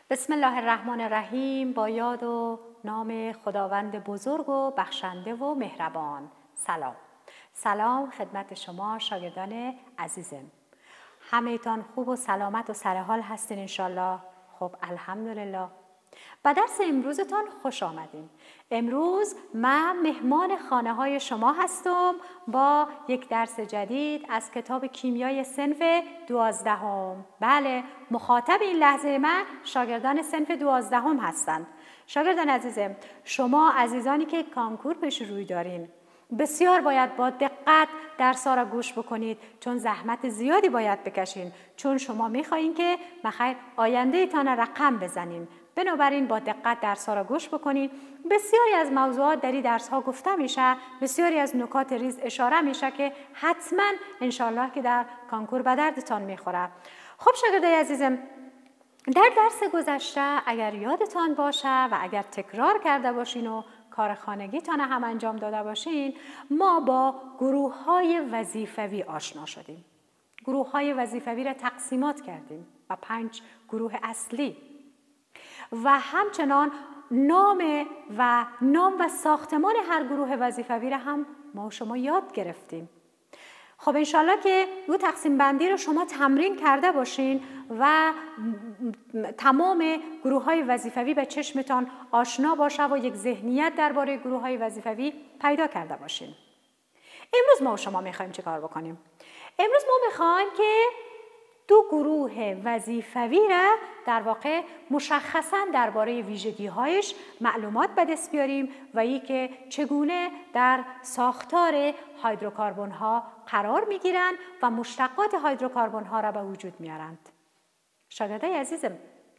بسم الله الرحمن الرحیم. با یاد و نام خداوند بزرگ و بخشنده و مهربان. سلام خدمت شما شاگردان عزیزم. همه‌تان خوب و سلامت و سرحال هستین انشالله؟ خب الحمدلله. به درس امروزتان خوش آمدین. امروز من مهمان خانه های شما هستم با یک درس جدید از کتاب کیمیای صنف 12. بله، مخاطب این لحظه من شاگردان صنف 12 هستند. شاگردان عزیزم، شما عزیزانی که کانکور پیش روی دارین بسیار باید با دقت درس‌ها را گوش بکنید، چون زحمت زیادی باید بکشین، چون شما می‌خواین که بخیر آینده‌تان را رقم بزنین. بنابراین با دقت درس‌ها را گوش بکنید. بسیاری از موضوعات در این درس‌ها گفته میشه، بسیاری از نکات ریز اشاره میشه که حتما انشالله که در کانکور به دردتان میخوره. خب شاگردای عزیزم، در درس گذشته اگر یادتان باشه و اگر تکرار کرده باشین و کار خانگیتان هم انجام داده باشین، ما با گروه‌های وظیفوی آشنا شدیم. گروه‌های وظیفوی را تقسیمات کردیم و 5 گروه اصلی و همچنان نام و ساختمان هر گروه وظیفوی را هم ما و شما یاد گرفتیم. خب انشالله که دو تقسیم بندی رو شما تمرین کرده باشین و تمام گروه های وظیفوی به چشمتان آشنا باشه و یک ذهنیت درباره گروه های وظیفوی پیدا کرده باشین. امروز ما و شما میخوایم چه کار بکنیم؟ امروز ما میخوایم که دو گروه وظیفوی را در واقع مشخصاً درباره ویژگی‌هایش معلومات به دست بیاریم و ای که چگونه در ساختار هیدروکربن‌ها قرار می‌گیرند و مشتقات هیدروکربن‌ها را به وجود میارند. شاگردای عزیزم،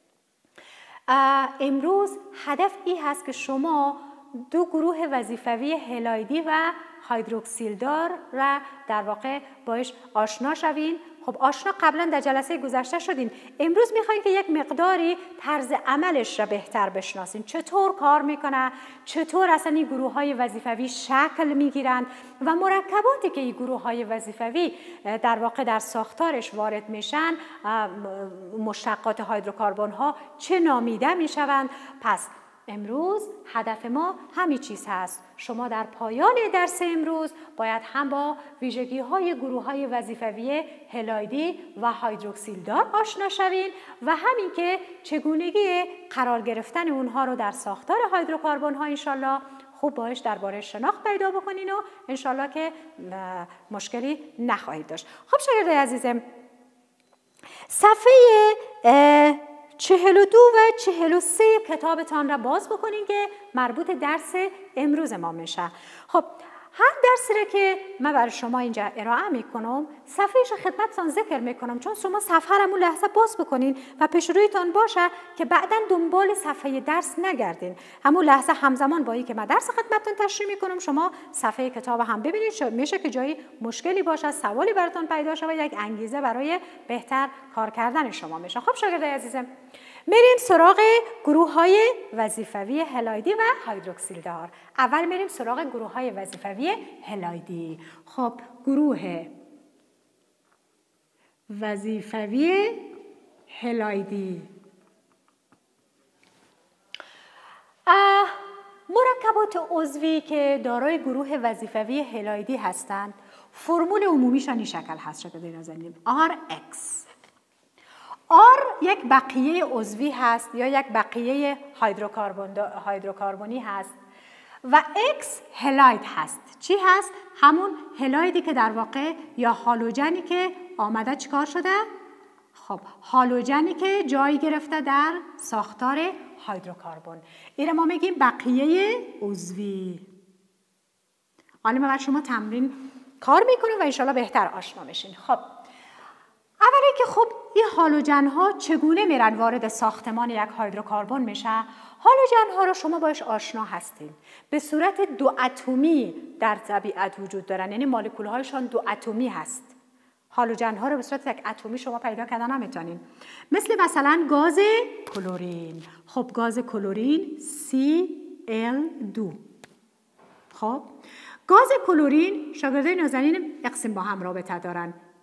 امروز هدف این هست که شما دو گروه وظیفوی هلایدی و هیدروکسیلدار را در واقع باش آشنا شوین. خب آشنا قبلا در جلسه گذشته شدین. امروز میخواین که یک مقداری طرز عملش را بهتر بشناسین، چطور کار میکنه، چطور اصلا این گروه های وظیفوی شکل میگیرند و مرکباتی که این گروه های وظیفوی در واقع در ساختارش وارد میشن، مشتقات هیدروکربن ها چه نامیده میشوند. پس امروز هدف ما همین چیز هست. شما در پایان درس امروز باید هم با ویژگی های گروه های وظیفوی هلایدی و هیدروکسیلدار آشنا شوین و همین که چگونگی قرار گرفتن اونها رو در ساختار هیدروکربن ها انشالله خوب باش درباره شناخت پیدا بکنین و انشالله که مشکلی نخواهید داشت. خب شاگردای عزیزم، صفحه 42 و 43 کتابتان را باز بکنین که مربوط درس امروز ما میشه. خب هر درسی را که من برای شما اینجا ارائه میکنم صفحهش خدمتتان ذکر میکنم، چون شما صفحه را همون لحظه باز بکنین و پیش رویتان باشه که بعدا دنبال صفحه درس نگردین. همون لحظه همزمان با این که من درس خدمتتان تشریح میکنم شما صفحه کتاب هم ببینید، میشه که جایی مشکلی باشه، سوالی براتون پیدا شه و یک انگیزه برای بهتر کار کردن شما میشه. خب شاگردای عزیزم، میریم سراغ گروه های وظیفوی هلایدی و هیدروکسیلدار. اول میریم سراغ گروه های وظیفوی هلایدی. خب گروه وظیفوی هلایدی، مرکبات عضوی که دارای گروه وظیفوی هلایدی هستند فرمول عمومیشان این شکل هست. شکل نازنین RX. R یک بقیه عضوی هست یا یک بقیه هیدروکربنی هست و X هلاید هست. چی هست؟ همون هلایدی که در واقع یا هالوجنی که آمده چیکار شده؟ خب هالوجنی که جای گرفته در ساختار هیدروکربن. این ما میگیم بقیه عضوی. حالا من شما تمرین کار میکنیم و انشالله بهتر آشنا میشین. خب اولی که خب این هالوجن ها چگونه میرن وارد ساختمان یک هیدروکربن میشه؟ هالوجن ها رو شما باش آشنا هستین. به صورت 2 اتمی در طبیعت وجود دارن، یعنی مولکول هایشان 2 اتمی هست. هالوجن ها رو به صورت 1 اتمی شما پیدا کردن نمیتونین. مثلا گاز کلورین. خب گاز کلورین Cl2. خب گاز کلورین شاگردای نازنین اقسیم با هم رابطه دارن.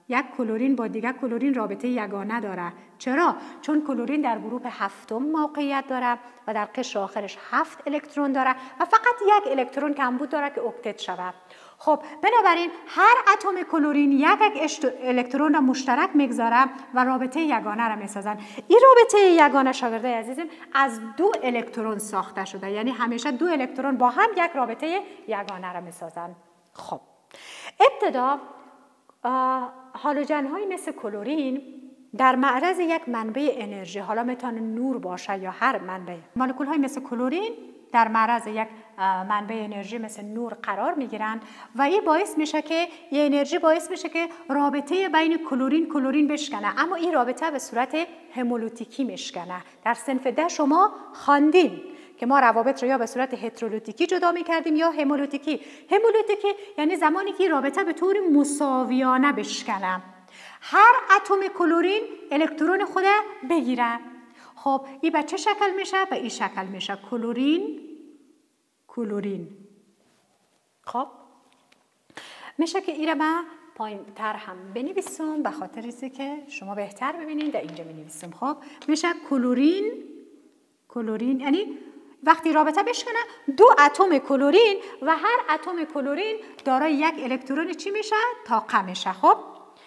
یک کلورین با دیگر کلورین رابطه یگانه داره. چرا؟ چون کلورین در گروه هفتم موقعیت داره و در قشر آخرش 7 الکترون داره و فقط یک الکترون کمبود داره که اکتت شود. خب بنابراین هر اتم کلورین یک الکترون را مشترک میگذاره و رابطه یگانه را میسازن. این رابطه یگانه شاگردای عزیزم از 2 الکترون ساخته شده، یعنی همیشه 2 الکترون با هم یک رابطه یگانه را میسازن. خب ابتدا هالوژن های مثل کلورین در معرض یک منبع انرژی، حالا میتونه نور باشه یا هر منبع، مولکول های مثل کلورین در معرض یک منبع انرژی مثل نور قرار میگیرند و این باعث میشه که یه انرژی باعث میشه که رابطه بین کلورین بشکنه، اما این رابطه به صورت همولوتیکی میشکنه. در صنف ده شما خواندین که ما روابط رو یا به صورت هترولوتیکی جدا می‌کردیم یا همولوتیکی. همولوتیکی یعنی زمانی که رابطه به طور مساویانه بشکنه. هر اتم کلورین الکترون خود بگیره. خب این به چه شکل میشه؟ به این شکل میشه. کلورین. خب میشه که این رو من پایین تر هم بنویسم به خاطر اینکه که شما بهتر ببینید. در اینجا بنویسم. خب میشه کلورین یعنی وقتی رابطه بشکنه 2 اتم کلورین و هر اتم کلورین دارای یک الکترون چی میشه؟ طاقه میشه. خب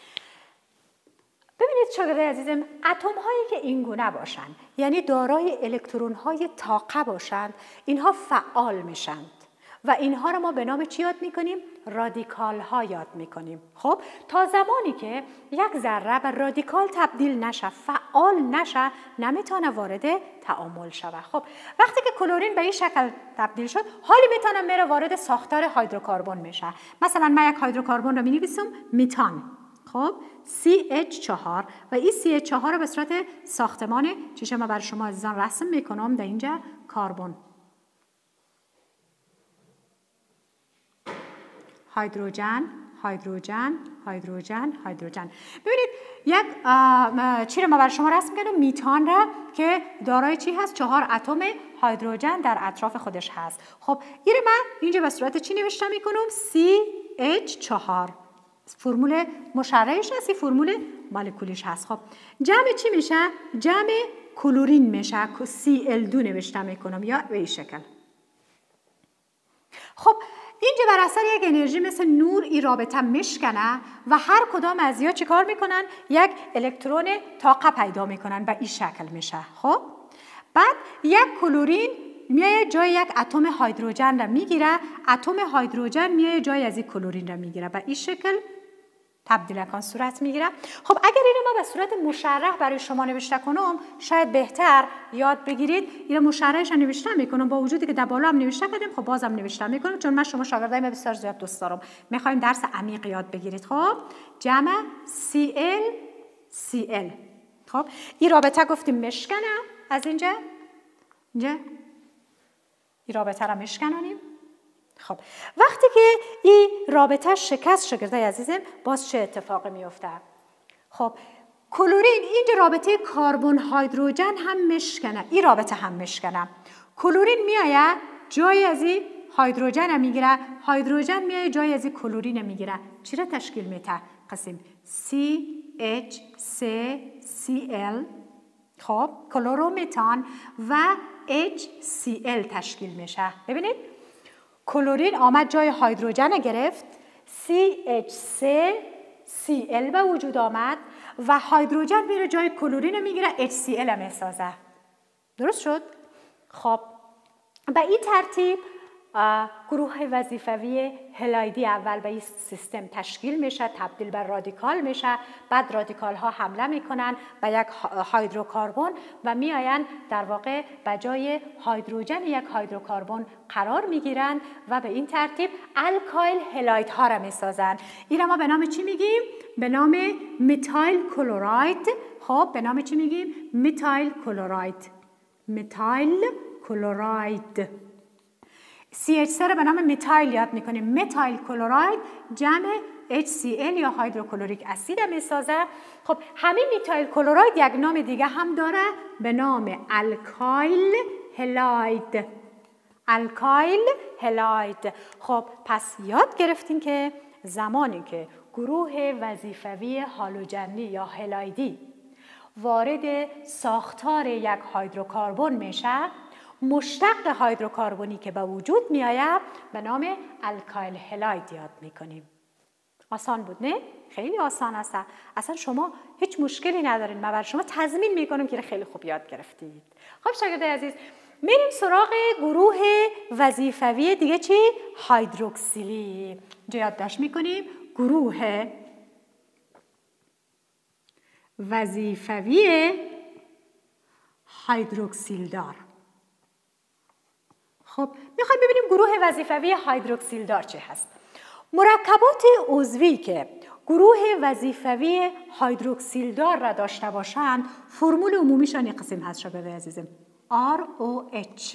ببینید شاگردای عزیزم، اتم هایی که این گونه باشند یعنی دارای الکترون های طاقه باشند، اینها فعال میشند و اینها رو ما به نام چی یاد میکنیم؟ رادیکال ها یاد میکنیم. خب تا زمانی که یک ذره به رادیکال تبدیل نشه، فعال نشه، نمیتونه وارد تعامل شود. خب وقتی که کلورین به این شکل تبدیل شد، حالی میتونه میره وارد ساختار هیدروکربن میشه. مثلا من یک هیدروکربن رو مینویسم متان. خب CH4 و این CH4 رو به صورت ساختمان چیشه ما برای شما عزیزان رسم میکنم. در اینجا کربن، هیدروژن. ببینید یک چی رو ما برای شما رسم کردم، میتان را که دارای چی هست؟ 4 اتم هیدروژن در اطراف خودش هست. خب این رو من اینجا به صورت چی نوشته میکنم؟ CH4. فرمول مشرحش هست، فرمول مولکولیش هست. خب جمع چی میشه؟ جمع کلورین میشه. Cl2 نوشته میکنم یا به این شکل. خب اینجا بر اثر یک انرژی مثل نور این رابطه میشکنه و هر کدام از یا چیکار میکنن؟ یک الکترون طاقه پیدا میکنن و این شکل میشه. خب بعد یک کلورین میای جای یک اتم هیدروژن را میگیره، اتم هیدروژن میای جای از این کلورین را میگیره و این شکل تبدیل کن صورت میگیره. خب اگر اینو ما به صورت مشرح برای شما نوشته کنم شاید بهتر یاد بگیرید. اینو مشرحش نوشته میکنم با وجودی که در بالا هم نوشته کردم، خب بازم نوشته میکنم چون من شما شاگردای من بسیار زیاد دوست دارم. میخوایم درس عمیق یاد بگیرید. خب جمع Cl. خب این رابطه گفتیم مشکنه از اینجا این رابطه را مشکنانیم. خب وقتی که این رابطه شکست شاگردای عزیزم باز چه اتفاقی میفته؟ خب کلورین اینجا رابطه کربن هیدروژن هم مشکنه، این رابطه هم مشکنه. کلورین میایه جای از این هیدروژن میگیره، هیدروژن میایه جای از این کلورین میگیره. چی را تشکیل میده؟ قسم CH3Cl خب کلورومتان و HCl تشکیل میشه. ببینید کلورین آمد جای هیدروژن گرفت، CH3Cl به وجود آمد و هیدروژن میره جای کلورین میگیره، HCl هم میسازه. درست شد؟ خب به این ترتیب گروه وظیفوی هلایدی اول به این سیستم تشکیل میشه، تبدیل به رادیکال میشه، بعد رادیکال ها حمله میکنن به یک هیدروکربن و میآیند در واقع به جای هیدروژن یک هیدروکربن قرار میگیرن و به این ترتیب الکایل هلاید ها را میسازن. این ما به نام چی میگیم؟ به نام متایل کلوراید. خب به نام چی میگیم؟ متایل کلوراید. CH3 رو به نام متایل یاد میکنیم. متایل کلوراید جمع HCl یا هیدروکلوریک اسید میسازه. خب همین متایل کلوراید یک نام دیگه هم داره به نام الکایل هلاید. خب پس یاد گرفتیم که زمانی که گروه وظیفوی هالوجنی یا هلایدی وارد ساختار یک هیدروکربن میشه، مشتق هیدروکربنی که به وجود میآید به نام الکایل هلاید یاد میکنیم. آسان بود نه؟ خیلی آسان است. اصلا شما هیچ مشکلی ندارین. من برای شما تضمین میکنم که خیلی خوب یاد گرفتید. خب شاگردای عزیز، میریم سراغ گروه وظیفوی دیگه. چی؟ هیدروکسیلی. اینجا یادداشت میکنیم گروه وظیفوی هیدروکسیلدار. خب میخوایم ببینیم گروه وظیفوی هیدروکسیلدار چه هست. مرکبات عضوی که گروه وظیفوی هیدروکسیلدار را داشته باشند فرمول عمومیشان این قسم هست شاگردای عزیزم، ROH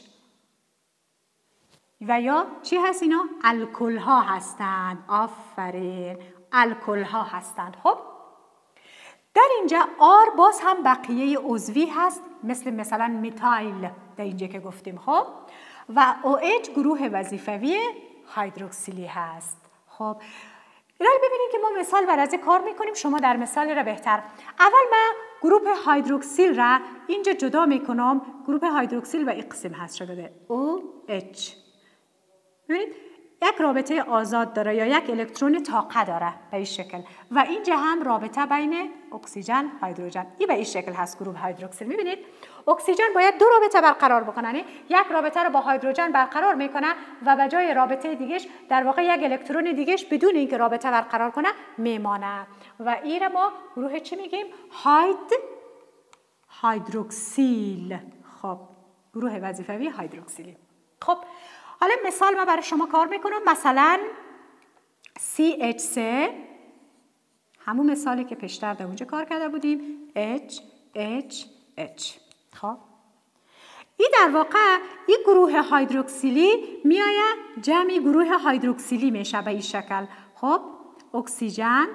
و یا چی هست اینا؟ الکل ها هستند. آفرین، الکل ها هستند. خب در اینجا R باز هم بقیه عضوی هست، مثلا میتایل در اینجا که گفتیم. خب و OH گروه وظیفوی هیدروکسیلی هست. خب اینا رو ببینید که ما مثال بر از کار میکنیم. شما در مثال را بهتر. اول من گروه هیدروکسیل را اینجا جدا میکنم. گروه هیدروکسیل و این قسم هست شده OH. ببینید یک رابطه آزاد داره یا یک الکترون طاقه داره به این شکل و اینجا هم رابطه بین اکسیژن هیدروژن. این به این شکل هست گروه هیدروکسیل. میبینید اکسیژن باید دو رابطه برقرار بکنه، یک رابطه رو با هیدروژن برقرار میکنه و به جای رابطه دیگهش در واقع یک الکترون دیگهش بدون اینکه رابطه برقرار کنه میمانه و این ما گروه چی میگیم؟ هیدروکسیل. خب گروه وظیفوی هیدروکسیلی. خب حالا مثال ما برای شما کار میکنم. مثلا CH3 همون مثالی که پیشتر در اونجا کار کرده بودیم HHH. خب این در واقع این گروه هیدروکسیلی میآید جمع گروه هیدروکسیلی میشه به این شکل. خب اکسیژن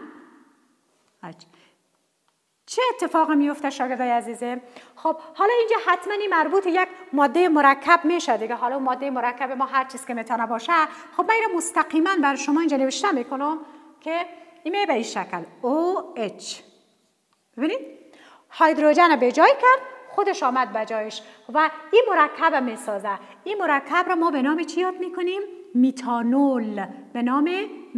چه اتفاقی میفته شاگردای عزیزم؟ خب حالا اینجا حتما این مربوط یک ماده مرکب میشه دیگه. حالا ماده مرکب ما هر چیز که میتونه باشه. خب من اینو مستقیما برای شما اینجا نوشته میکنم که این به این شکل OH. ببینید هیدروژن به جای کرد، خودش آمد به جایش و این مرکب میسازه. این مرکب را ما به نام چی یاد میکنیم؟ میتانول. به نام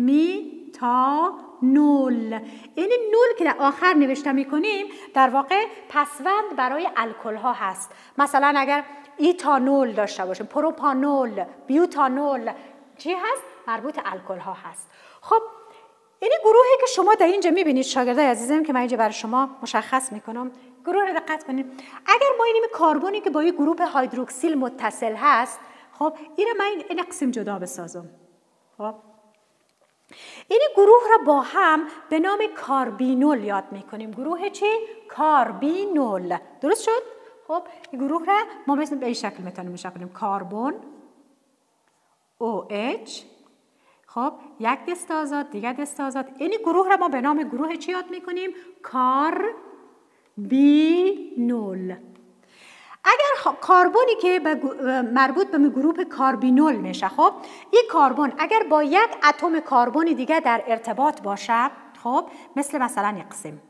میتانول. یعنی نول که در آخر نوشته میکنیم در واقع پسوند برای الکل ها هست. مثلا اگر ایتانول داشته باشیم، پروپانول، بیوتانول چی هست؟ مربوط الکل ها هست. خب یعنی گروهی که شما در اینجا میبینید شاگردای عزیزم که من اینجا برای شما مشخص میکنم، گروه رو دقت کنید. اگر ما این کربنی که با این گروه هیدروکسیل متصل هست، خب اینو من این قسم جدا بسازم. خب این گروه را با هم به نام کاربینول یاد میکنیم. گروه چی؟ کاربینول. درست شد؟ خب این گروه را ما مثل به این شکل میتونیم کنیم. کربن OH. خب یک دسته آزاد، دیگر دسته آزاد. این گروه را ما به نام گروه چی یاد میکنیم؟ کاربینول. اگر کربنی که مربوط به گروه کاربینول میشه، خب این کربن اگر با یک اتم کربن دیگه در ارتباط باشه، خب مثلا این قسم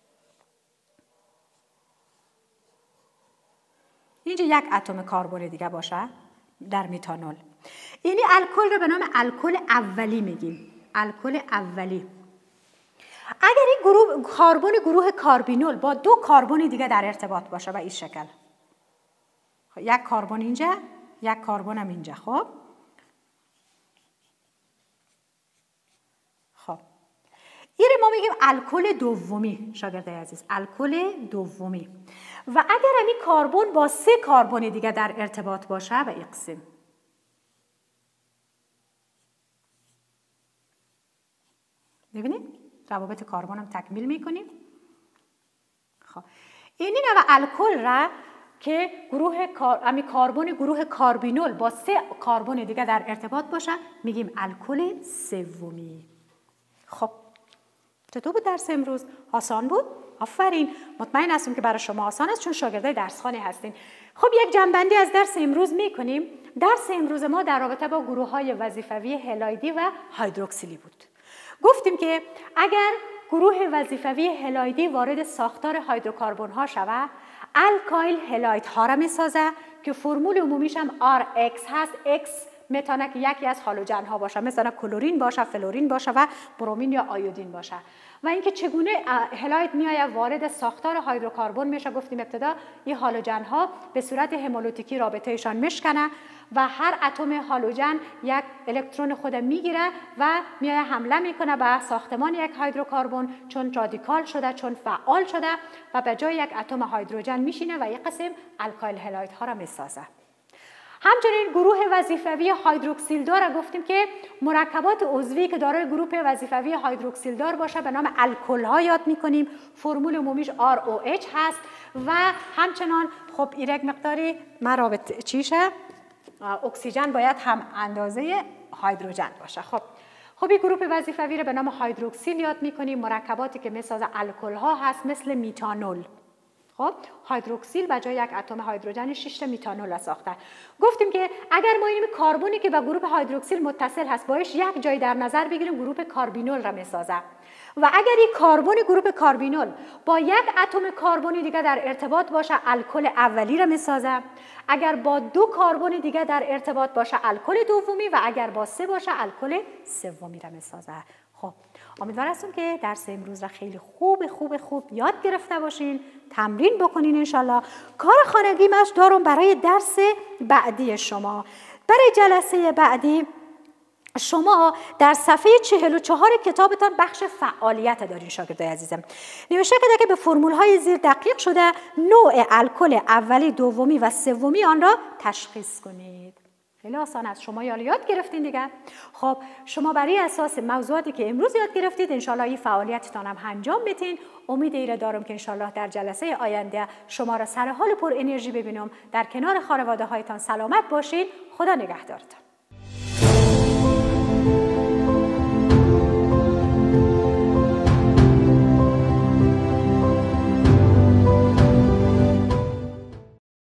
اینجا یک اتم کربن دیگه باشه در میتانول، یعنی الکل رو به نام الکل اولی میگیم. الکل اولی. اگر این گروه کاربینول با دو کربن دیگه در ارتباط باشه و این شکل، یک کربن اینجا، یک کربن هم اینجا. خب این ما میگیم الکل دومی شاگردای عزیز، الکل دومی. و اگر این کربن با سه کربن دیگه در ارتباط باشه و این قسم، ببینید روابط کربن هم تکمیل میکنیم. خب این نوع الکل را که کربن گروه کاربینول با سه کربن دیگه در ارتباط باشه میگیم الکل سومی. خب چطور بود درس امروز؟ آسان بود؟ آفرین. مطمئن هستم که برای شما آسان است چون شاگردای درسخانه هستین. خب یک جنبندی از درس امروز میکنیم. درس امروز ما در رابطه با گروه‌های وظیفوی هلایدی و هیدروکسیلی بود. گفتیم که اگر گروه وظیفوی هلایدی وارد ساختار هیدروکربن ها شود، الکایل هلاید ها را میسازه که فرمول عمومیش هم RX هست. X میتونه که یکی از هالوژن ها باشه، مثلا کلورین باشه، فلورین باشه و برومین یا آیودین باشه. و اینکه چگونه هلاید میآید وارد ساختار هیدروکربن میشه، گفتیم ابتدا این هالوژن ها به صورت همولوتیکی رابطهشان میشکنه و هر اتم هالوژن یک الکترون خود میگیره و میآید حمله میکنه به ساختمان یک هیدروکربن، چون رادیکال شده، چون فعال شده و به جای یک اتم هیدروژن میشینه و یک قسم الکایل هلاید ها را میسازه. همچنین گروه وظیفوی هیدروکسیلدار را گفتیم که مرکبات عضوی که دارای گروه وظیفوی هیدروکسیلدار باشه به نام الکل ها یاد میکنیم. فرمول عمومیش ROH هست و همچنان خب ایرک مقداری مرابط چیشه، اکسیژن باید هم اندازه هیدروژن باشه. خب این گروه وظیفوی را به نام هیدروکسیل یاد میکنیم. مرکباتی که میسازه الکل ها هست مثل میتانول. خب هیدروکسیل به جای یک اتم هیدروژن 6 تا میتانول ساخته. گفتیم که اگر ما این کربنی که به گروه هیدروکسیل متصل هست باش یک جای در نظر بگیریم، گروه کربینول را میسازه. و اگر این کربن گروه کربینول با یک اتم کربن دیگه در ارتباط باشه، الکل اولی را میسازه. اگر با دو کربن دیگه در ارتباط باشه، الکل دومی، و اگر با سه باشه، الکل سومی را میسازه. خب امیدوار هستم که درس امروز را خیلی خوب یاد گرفته باشین، تمرین بکنین انشالله. کار خانگی مش دارم برای درس بعدی شما. برای جلسه بعدی شما در صفحه 44 کتابتان بخش فعالیت دارین شاگردای عزیزم. نوشته که به فرمول‌های زیر دقیق شده نوع الکل اولی، دومی و سومی آن را تشخیص کنید. خیلی آسان است، شما یاد گرفتین دیگه. خب شما برای اساس موضوعاتی که امروز یاد گرفتید انشالله این فعالیتتان هم انجام بدین. امید ایره دارم که انشالله در جلسه آینده شما را سر حال پر انرژی ببینم. در کنار خانواده هایتان سلامت باشید. خدا نگهدارتان.